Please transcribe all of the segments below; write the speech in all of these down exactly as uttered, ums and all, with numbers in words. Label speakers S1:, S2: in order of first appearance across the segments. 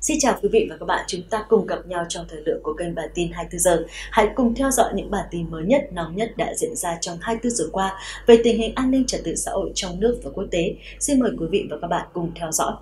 S1: Xin chào quý vị và các bạn, chúng ta cùng gặp nhau trong thời lượng của kênh Bản tin hai mươi tư giờ. Hãy cùng theo dõi những bản tin mới nhất, nóng nhất đã diễn ra trong hai mươi tư giờ qua về tình hình an ninh trật tự xã hội trong nước và quốc tế. Xin mời quý vị và các bạn cùng theo dõi.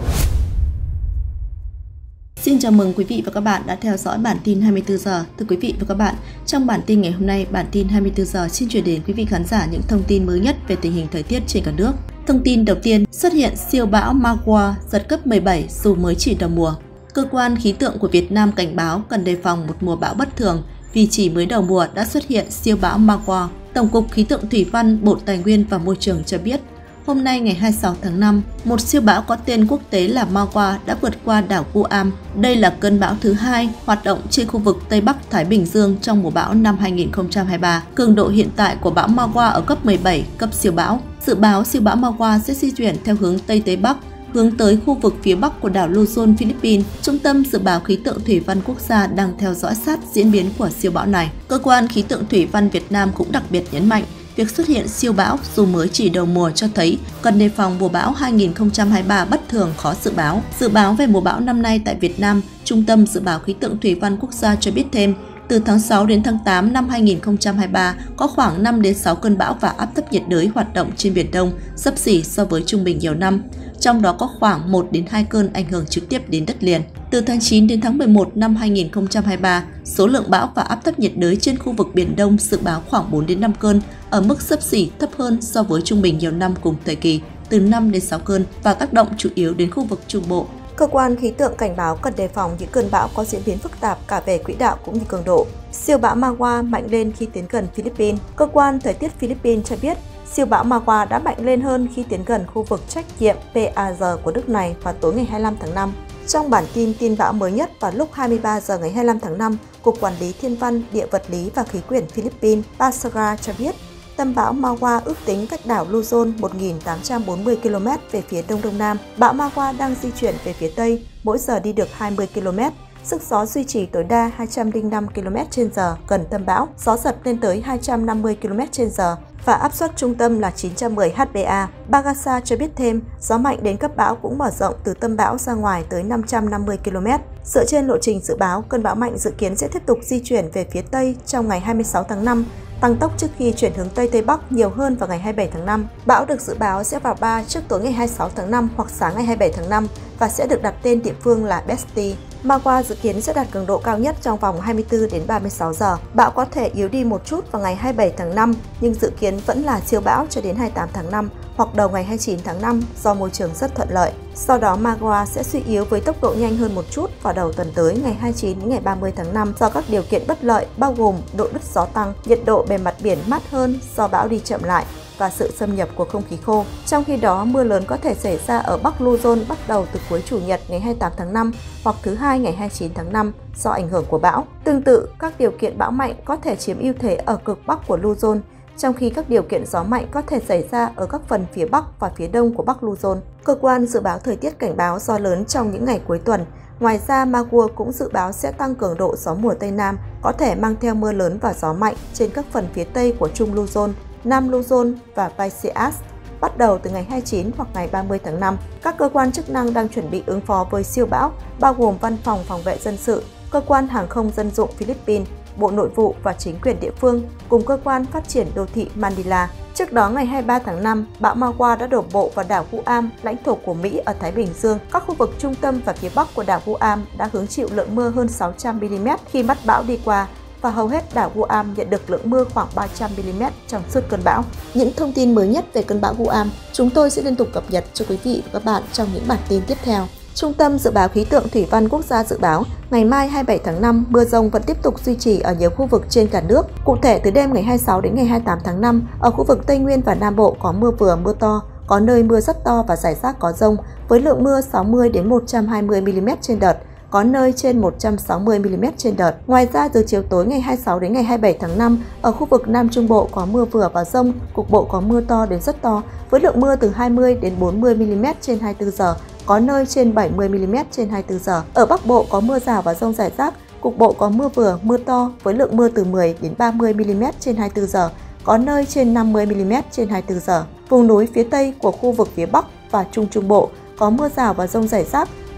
S2: Xin chào mừng quý vị và các bạn đã theo dõi bản tin hai mươi tư giờ. Thưa quý vị và các bạn, trong bản tin ngày hôm nay, bản tin hai mươi tư giờ xin chuyển đến quý vị khán giả những thông tin mới nhất về tình hình thời tiết trên cả nước. Thông tin đầu tiên, xuất hiện siêu bão Magua giật cấp mười bảy dù mới chỉ đầu mùa. Cơ quan khí tượng của Việt Nam cảnh báo cần đề phòng một mùa bão bất thường vì chỉ mới đầu mùa đã xuất hiện siêu bão Magua. Tổng cục Khí tượng Thủy văn, Bộ Tài nguyên và Môi trường cho biết, hôm nay ngày hai mươi sáu tháng năm, một siêu bão có tên quốc tế là Magua đã vượt qua đảo Guam. Đây là cơn bão thứ hai hoạt động trên khu vực Tây Bắc Thái Bình Dương trong mùa bão năm hai nghìn không trăm hai mươi ba. Cường độ hiện tại của bão Magua ở cấp mười bảy, cấp siêu bão. Dự báo siêu bão Magua sẽ di chuyển theo hướng Tây Tây Bắc, hướng tới khu vực phía Bắc của đảo Luzon, Philippines. Trung tâm Dự báo Khí tượng Thủy văn Quốc gia đang theo dõi sát diễn biến của siêu bão này. Cơ quan Khí tượng Thủy văn Việt Nam cũng đặc biệt nhấn mạnh, việc xuất hiện siêu bão dù mới chỉ đầu mùa cho thấy cần đề phòng mùa bão hai nghìn không trăm hai mươi ba bất thường khó dự báo. Dự báo về mùa bão năm nay tại Việt Nam, Trung tâm Dự báo Khí tượng Thủy văn Quốc gia cho biết thêm, từ tháng sáu đến tháng tám năm hai nghìn không trăm hai mươi ba có khoảng năm đến sáu cơn bão và áp thấp nhiệt đới hoạt động trên Biển Đông, xấp xỉ so với trung bình nhiều năm. Trong đó có khoảng một đến hai cơn ảnh hưởng trực tiếp đến đất liền. Từ tháng chín đến tháng mười một năm hai nghìn không trăm hai mươi ba, số lượng bão và áp thấp nhiệt đới trên khu vực Biển Đông dự báo khoảng bốn đến năm cơn, ở mức xấp xỉ thấp hơn so với trung bình nhiều năm cùng thời kỳ, từ năm đến sáu cơn và tác động chủ yếu đến khu vực Trung Bộ.
S3: Cơ quan khí tượng cảnh báo cần đề phòng những cơn bão có diễn biến phức tạp cả về quỹ đạo cũng như cường độ. Siêu bão Magua mạnh lên khi tiến gần Philippines. Cơ quan thời tiết Philippines cho biết, siêu bão Magua đã mạnh lên hơn khi tiến gần khu vực trách nhiệm pê a rờ của nước này vào tối ngày hai mươi lăm tháng năm. Trong bản tin tin bão mới nhất vào lúc hai mươi ba giờ ngày hai mươi lăm tháng năm, Cục Quản lý Thiên văn, Địa vật lý và Khí quyển Philippines Basara cho biết, tâm bão Magua ước tính cách đảo Luzon một nghìn tám trăm bốn mươi ki lô mét về phía đông đông nam. Bão Magua đang di chuyển về phía tây, mỗi giờ đi được hai mươi ki lô mét. Sức gió duy trì tối đa hai trăm lẻ năm ki lô mét trên giờ gần tâm bão, gió giật lên tới hai trăm năm mươi ki lô mét trên giờ và áp suất trung tâm là chín trăm mười héc pa. Bagasa cho biết thêm, gió mạnh đến cấp bão cũng mở rộng từ tâm bão ra ngoài tới năm trăm năm mươi ki lô mét. Dựa trên lộ trình dự báo, cơn bão mạnh dự kiến sẽ tiếp tục di chuyển về phía tây trong ngày hai mươi sáu tháng năm, tăng tốc trước khi chuyển hướng Tây Tây Bắc nhiều hơn vào ngày hai mươi bảy tháng năm. Bão được dự báo sẽ vào Ba trước tối ngày hai mươi sáu tháng năm hoặc sáng ngày hai mươi bảy tháng năm và sẽ được đặt tên địa phương là Besti. Magua dự kiến sẽ đạt cường độ cao nhất trong vòng hai mươi tư đến ba mươi sáu giờ. Bão có thể yếu đi một chút vào ngày hai mươi bảy tháng năm, nhưng dự kiến vẫn là siêu bão cho đến hai mươi tám tháng năm hoặc đầu ngày hai mươi chín tháng năm do môi trường rất thuận lợi. Sau đó Magua sẽ suy yếu với tốc độ nhanh hơn một chút vào đầu tuần tới ngày hai mươi chín đến ngày ba mươi tháng năm do các điều kiện bất lợi bao gồm độ đứt gió tăng, nhiệt độ bề mặt biển mát hơn do bão đi chậm lại và sự xâm nhập của không khí khô. Trong khi đó, mưa lớn có thể xảy ra ở Bắc Luzon bắt đầu từ cuối Chủ nhật ngày hai mươi tám tháng năm hoặc thứ Hai ngày hai mươi chín tháng năm do ảnh hưởng của bão. Tương tự, các điều kiện bão mạnh có thể chiếm ưu thế ở cực Bắc của Luzon, trong khi các điều kiện gió mạnh có thể xảy ra ở các phần phía Bắc và phía Đông của Bắc Luzon. Cơ quan dự báo thời tiết cảnh báo gió lớn trong những ngày cuối tuần. Ngoài ra, Magua cũng dự báo sẽ tăng cường độ gió mùa Tây Nam, có thể mang theo mưa lớn và gió mạnh trên các phần phía Tây của Trung Luzon, Nam Luzon và Visayas bắt đầu từ ngày hai mươi chín hoặc ngày ba mươi tháng năm. Các cơ quan chức năng đang chuẩn bị ứng phó với siêu bão, bao gồm Văn phòng Phòng vệ Dân sự, Cơ quan Hàng không Dân dụng Philippines, Bộ Nội vụ và chính quyền địa phương cùng Cơ quan Phát triển Đô thị Manila. Trước đó, ngày hai mươi ba tháng năm, bão Magua đã đổ bộ vào đảo Guam, lãnh thổ của Mỹ ở Thái Bình Dương. Các khu vực trung tâm và phía bắc của đảo Guam đã hứng chịu lượng mưa hơn sáu trăm mi li mét khi mắt bão đi qua, và hầu hết đảo Guam nhận được lượng mưa khoảng ba trăm mi li mét trong suốt cơn bão. Những thông tin mới nhất về cơn bão Guam, chúng tôi sẽ liên tục cập nhật cho quý vị và các bạn trong những bản tin tiếp theo. Trung tâm Dự báo Khí tượng Thủy văn Quốc gia dự báo, ngày mai hai mươi bảy tháng năm, mưa rông vẫn tiếp tục duy trì ở nhiều khu vực trên cả nước. Cụ thể, từ đêm ngày hai mươi sáu đến ngày hai mươi tám tháng năm, ở khu vực Tây Nguyên và Nam Bộ có mưa vừa mưa to, có nơi mưa rất to và rải rác có dông, với lượng mưa sáu mươi đến một trăm hai mươi mi li mét trên đợt, có nơi trên một trăm sáu mươi mi li mét trên đợt. Ngoài ra, từ chiều tối ngày hai mươi sáu đến ngày hai mươi bảy tháng năm, ở khu vực Nam Trung Bộ có mưa vừa và dông, cục bộ có mưa to đến rất to, với lượng mưa từ hai mươi đến bốn mươi mi li mét trên hai mươi tư giờ, có nơi trên bảy mươi mi li mét trên hai mươi tư giờ. Ở Bắc Bộ có mưa rào và dông rải rác, cục bộ có mưa vừa, mưa to với lượng mưa từ mười đến ba mươi mi li mét trên hai mươi tư giờ, có nơi trên năm mươi mi li mét trên hai mươi tư giờ. Vùng núi phía Tây của khu vực phía Bắc và Trung Trung Bộ có mưa rào và dông rải rác,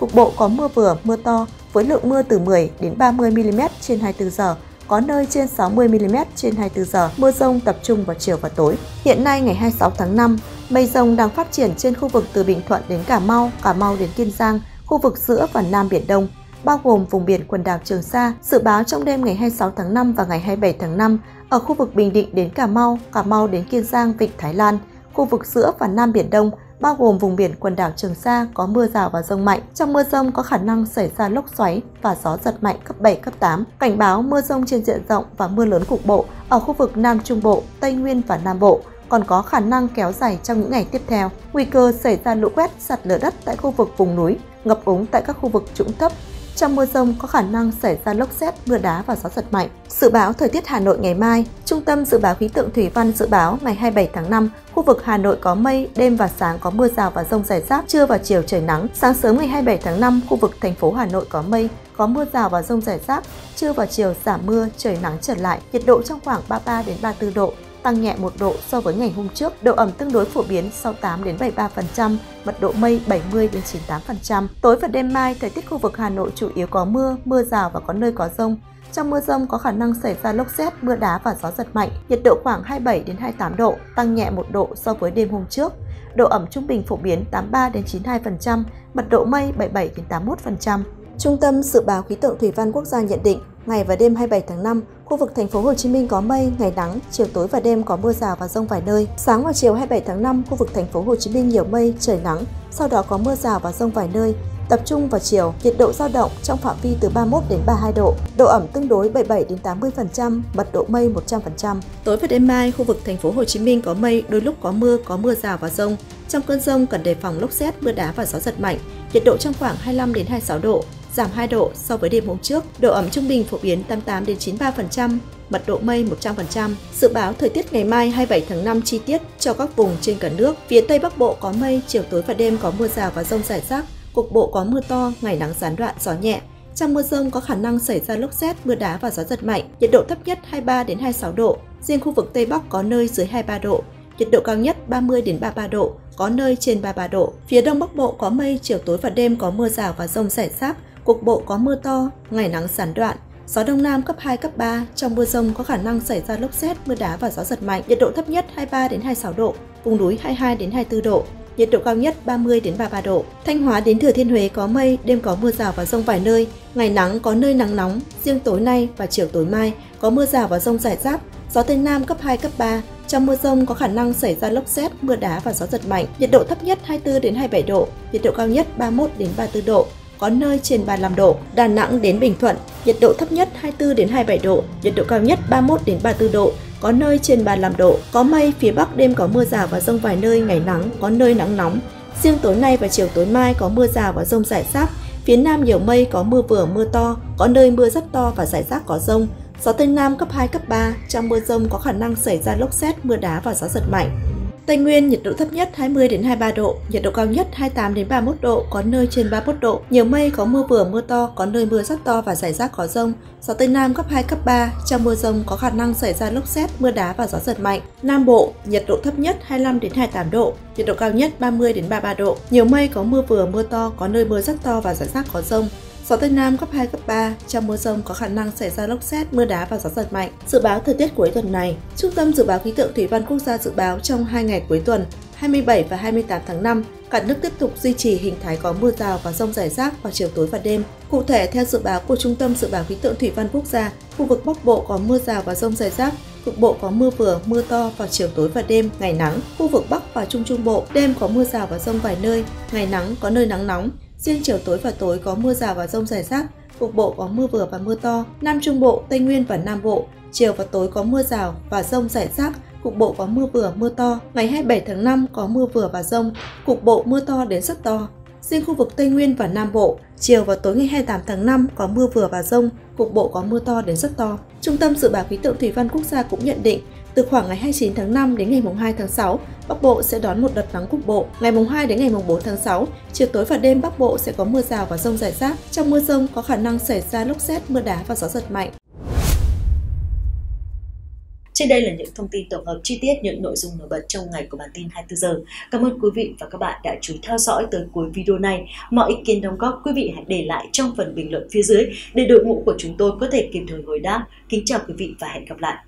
S3: cục bộ có mưa vừa, mưa to với lượng mưa từ mười đến ba mươi mi-li-mét trên hai mươi tư giờ, có nơi trên sáu mươi mi-li-mét trên hai mươi tư giờ, mưa dông tập trung vào chiều và tối. Hiện nay ngày hai mươi sáu tháng năm, mây dông đang phát triển trên khu vực từ Bình Thuận đến Cà Mau, Cà Mau đến Kiên Giang, khu vực giữa và Nam Biển Đông, bao gồm vùng biển quần đảo Trường Sa. Dự báo trong đêm ngày hai mươi sáu tháng năm và ngày hai mươi bảy tháng năm, ở khu vực Bình Định đến Cà Mau, Cà Mau đến Kiên Giang, Vịnh Thái Lan, khu vực giữa và Nam Biển Đông, bao gồm vùng biển quần đảo Trường Sa có mưa rào và dông mạnh. Trong mưa dông có khả năng xảy ra lốc xoáy và gió giật mạnh cấp bảy, cấp tám. Cảnh báo mưa dông trên diện rộng và mưa lớn cục bộ ở khu vực Nam Trung Bộ, Tây Nguyên và Nam Bộ còn có khả năng kéo dài trong những ngày tiếp theo. Nguy cơ xảy ra lũ quét, sạt lở đất tại khu vực vùng núi, ngập úng tại các khu vực trũng thấp. Trong mưa dông có khả năng xảy ra lốc sét, mưa đá và gió giật mạnh. Dự báo thời tiết Hà Nội ngày mai, Trung tâm Dự báo Khí tượng Thủy văn dự báo ngày hai mươi bảy tháng năm, khu vực Hà Nội có mây, đêm và sáng có mưa rào và dông rải rác, trưa và chiều trời nắng. Sáng sớm ngày hai mươi bảy tháng năm, khu vực thành phố Hà Nội có mây, có mưa rào và dông rải rác, trưa và chiều giảm mưa, trời nắng trở lại. Nhiệt độ trong khoảng ba mươi ba đến ba mươi tư độ, tăng nhẹ một độ so với ngày hôm trước. Độ ẩm tương đối phổ biến sáu mươi tám đến bảy mươi ba phần trăm, mật độ mây bảy mươi đến chín mươi tám phần trăm. Tối và đêm mai, thời tiết khu vực Hà Nội chủ yếu có mưa, mưa rào và có nơi có dông. Trong mưa dông có khả năng xảy ra lốc sét, mưa đá và gió giật mạnh. Nhiệt độ khoảng hai mươi bảy đến hai mươi tám độ, tăng nhẹ một độ so với đêm hôm trước. Độ ẩm trung bình phổ biến tám mươi ba đến chín mươi hai phần trăm, mật độ mây bảy mươi bảy đến tám mươi mốt phần trăm. Trung tâm Dự báo Khí tượng Thủy văn Quốc gia nhận định, ngày và đêm hai mươi bảy tháng năm, khu vực thành phố Hồ Chí Minh có mây, ngày nắng, chiều tối và đêm có mưa rào và dông vài nơi. Sáng và chiều hai mươi bảy tháng năm, khu vực thành phố Hồ Chí Minh nhiều mây, trời nắng, sau đó có mưa rào và dông vài nơi. Tập trung vào chiều, nhiệt độ dao động trong phạm vi từ ba mươi mốt đến ba mươi hai độ, độ ẩm tương đối bảy mươi bảy đến tám mươi phần trăm, mật độ mây một trăm phần trăm.
S2: Tối và đêm mai, khu vực thành phố Hồ Chí Minh có mây, đôi lúc có mưa, có mưa rào và dông. Trong cơn dông cần đề phòng lốc sét, mưa đá và gió giật mạnh. Nhiệt độ trong khoảng hai mươi lăm đến hai mươi sáu độ, giảm hai độ so với đêm hôm trước. Độ ẩm trung bình phổ biến tám mươi tám đến chín mươi ba phần trăm, mật độ mây một trăm phần trăm. Dự báo thời tiết ngày mai hai mươi bảy tháng năm chi tiết cho các vùng trên cả nước. Phía Tây Bắc Bộ có mây, chiều tối và đêm có mưa rào và dông rải rác. Cục bộ có mưa to, ngày nắng gián đoạn, gió nhẹ. Trong mưa dông có khả năng xảy ra lốc sét, mưa đá và gió giật mạnh. Nhiệt độ thấp nhất hai mươi ba đến hai mươi sáu độ, riêng khu vực Tây Bắc có nơi dưới hai mươi ba độ. Nhiệt độ cao nhất ba mươi đến ba mươi ba độ, có nơi trên ba mươi ba độ. Phía Đông Bắc Bộ có mây, chiều tối và đêm có mưa rào và dông rải rác. Cục bộ có mưa to, ngày nắng gián đoạn. Gió Đông Nam cấp hai, cấp ba, trong mưa dông có khả năng xảy ra lốc sét, mưa đá và gió giật mạnh. Nhiệt độ thấp nhất hai mươi ba đến hai mươi sáu độ, vùng núi hai mươi hai đến hai mươi tư độ. Nhiệt độ cao nhất ba mươi đến ba mươi ba độ. Thanh Hóa đến Thừa Thiên Huế có mây, đêm có mưa rào và dông vài nơi, ngày nắng có nơi nắng nóng, riêng tối nay và chiều tối mai có mưa rào và dông rải rác, gió Tây Nam cấp hai, cấp ba. Trong mưa dông có khả năng xảy ra lốc sét, mưa đá và gió giật mạnh. Nhiệt độ thấp nhất hai mươi tư đến hai mươi bảy độ, nhiệt độ cao nhất ba mươi mốt đến ba mươi tư độ, có nơi trên ba mươi lăm độ. Đà Nẵng đến Bình Thuận, nhiệt độ thấp nhất hai mươi tư đến hai mươi bảy độ, nhiệt độ cao nhất ba mươi mốt đến ba mươi tư độ, có nơi trên ba mươi lăm độ. Có mây, phía Bắc đêm có mưa rào và dông vài nơi, ngày nắng, có nơi nắng nóng. Riêng tối nay và chiều tối mai có mưa rào và dông rải rác. Phía Nam nhiều mây, có mưa vừa mưa to, có nơi mưa rất to và rải rác có dông. Gió Tây Nam cấp hai, cấp ba, trong mưa dông có khả năng xảy ra lốc sét, mưa đá và gió giật mạnh. Tây Nguyên nhiệt độ thấp nhất hai mươi đến hai mươi ba độ, nhiệt độ cao nhất hai mươi tám đến ba mươi mốt độ, có nơi trên ba mươi mốt độ. Nhiều mây, có mưa vừa mưa to, có nơi mưa rất to và rải rác có dông. Gió Tây Nam cấp hai, cấp ba, trong mưa dông có khả năng xảy ra lốc sét, mưa đá và gió giật mạnh. Nam Bộ nhiệt độ thấp nhất hai mươi lăm đến hai mươi tám độ, nhiệt độ cao nhất ba mươi đến ba mươi ba độ. Nhiều mây, có mưa vừa mưa to, có nơi mưa rất to và rải rác có dông. Gió Tây Nam cấp hai, cấp ba, trong mưa dông có khả năng xảy ra lốc sét, mưa đá và gió giật mạnh. Dự báo thời tiết cuối tuần này, Trung tâm Dự báo Khí tượng Thủy văn Quốc gia dự báo trong hai ngày cuối tuần, hai mươi bảy và hai mươi tám tháng năm, cả nước tiếp tục duy trì hình thái có mưa rào và dông rải rác vào chiều tối và đêm. Cụ thể, theo dự báo của Trung tâm Dự báo Khí tượng Thủy văn Quốc gia, khu vực Bắc Bộ có mưa rào và dông rải rác, cục bộ có mưa vừa, mưa to vào chiều tối và đêm, ngày nắng. Khu vực Bắc và Trung Trung Bộ, đêm có mưa rào và dông vài nơi, ngày nắng, có nơi nắng nóng. Riêng chiều tối và tối có mưa rào và dông rải rác, cục bộ có mưa vừa và mưa to. Nam Trung Bộ, Tây Nguyên và Nam Bộ, chiều và tối có mưa rào và dông rải rác, cục bộ có mưa vừa mưa to. Ngày hai mươi bảy tháng năm có mưa vừa và dông, cục bộ mưa to đến rất to. Riêng khu vực Tây Nguyên và Nam Bộ, chiều và tối ngày hai mươi tám tháng năm có mưa vừa và dông, cục bộ có mưa to đến rất to. Trung tâm Dự báo Khí tượng Thủy văn Quốc gia cũng nhận định, từ khoảng ngày hai mươi chín tháng năm đến ngày hai tháng sáu, Bắc Bộ sẽ đón một đợt nắng cục bộ. Ngày hai đến ngày bốn tháng sáu, chiều tối và đêm Bắc Bộ sẽ có mưa rào và dông rải rác. Trong mưa dông có khả năng xảy ra lốc sét, mưa đá và gió giật mạnh.
S1: Trên đây là những thông tin tổng hợp chi tiết những nội dung nổi bật trong ngày của bản tin hai mươi tư giờ. Cảm ơn quý vị và các bạn đã chú ý theo dõi tới cuối video này. Mọi ý kiến đóng góp quý vị hãy để lại trong phần bình luận phía dưới để đội ngũ của chúng tôi có thể kịp thời hồi đáp. Kính chào quý vị và hẹn gặp lại.